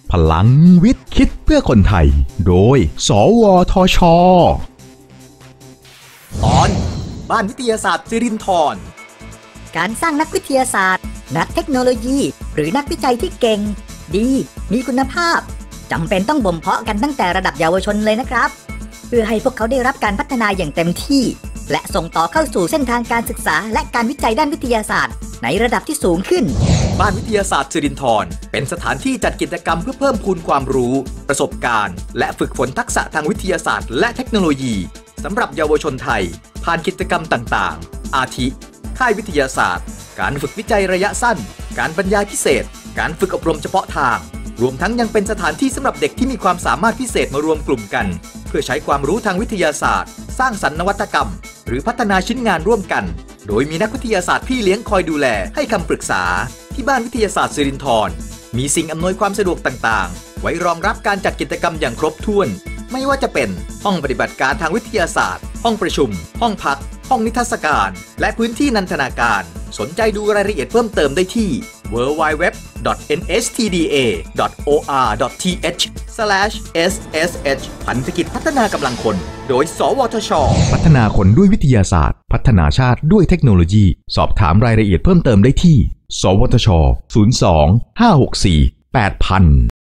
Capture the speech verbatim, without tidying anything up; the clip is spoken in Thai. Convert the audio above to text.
พลังวิทย์คิดเพื่อคนไทยโดยสวทช. ตอนบ้านวิทยาศาสตร์สิรินธรการสร้างนักวิทยาศาสตร์นักเทคโนโลยีหรือนักวิจัยที่เก่งดีมีคุณภาพจำเป็นต้องบ่มเพาะกันตั้งแต่ระดับเยาวชนเลยนะครับเพื่อให้พวกเขาได้รับการพัฒนาอย่างเต็มที่และส่งต่อเข้าสู่เส้นทางการศึกษาและการวิจัยด้านวิทยาศาสตร์ในระดับที่สูงขึ้นบ้านวิทยาศาสตร์สิรินธรเป็นสถานที่จัดกิจกรรมเพื่อเพิ่มพูนความรู้ประสบการณ์และฝึกฝนทักษะทางวิทยาศาสตร์และเทคโนโลยีสำหรับเยาวชนไทยผ่านกิจกรรมต่างๆอาทิค่ายวิทยาศาสตร์การฝึกวิจัยระยะสั้นการบรรยายพิเศษการฝึกอบรมเฉพาะทางรวมทั้งยังเป็นสถานที่สำหรับเด็กที่มีความสามารถพิเศษมารวมกลุ่มกันเพื่อใช้ความรู้ทางวิทยาศาสตร์สร้างสรรค์นวัตกรรมหรือพัฒนาชิ้นงานร่วมกันโดยมีนักวิทยาศาสตร์พี่เลี้ยงคอยดูแลให้คำปรึกษาที่บ้านวิทยาศาสตร์สิรินธรมีสิ่งอำนวยความสะดวกต่างๆไว้รองรับการจัดกิจกรรมอย่างครบถ้วนไม่ว่าจะเป็นห้องปฏิบัติการทางวิทยาศาสตร์ห้องประชุมห้องพักห้องนิทรรศการและพื้นที่นันทนาการสนใจดูรายละเอียดเพิ่มเติมได้ที่ ดับเบิลยู ดับเบิลยู ดับเบิลยู ดอท เอ็น เอส ที ดี เอ ดอท โอ อาร์ ดอท ที เอช สแลช เอส เอส เอช พันธกิจพัฒนากำลังคนโดยสวทช. พัฒนาคนด้วยวิทยาศาสตร์พัฒนาชาติด้วยเทคโนโลยีสอบถามรายละเอียดเพิ่มเติมได้ที่สวทช ศูนย์ สอง ห้า หก สี่ แปด ศูนย์ ศูนย์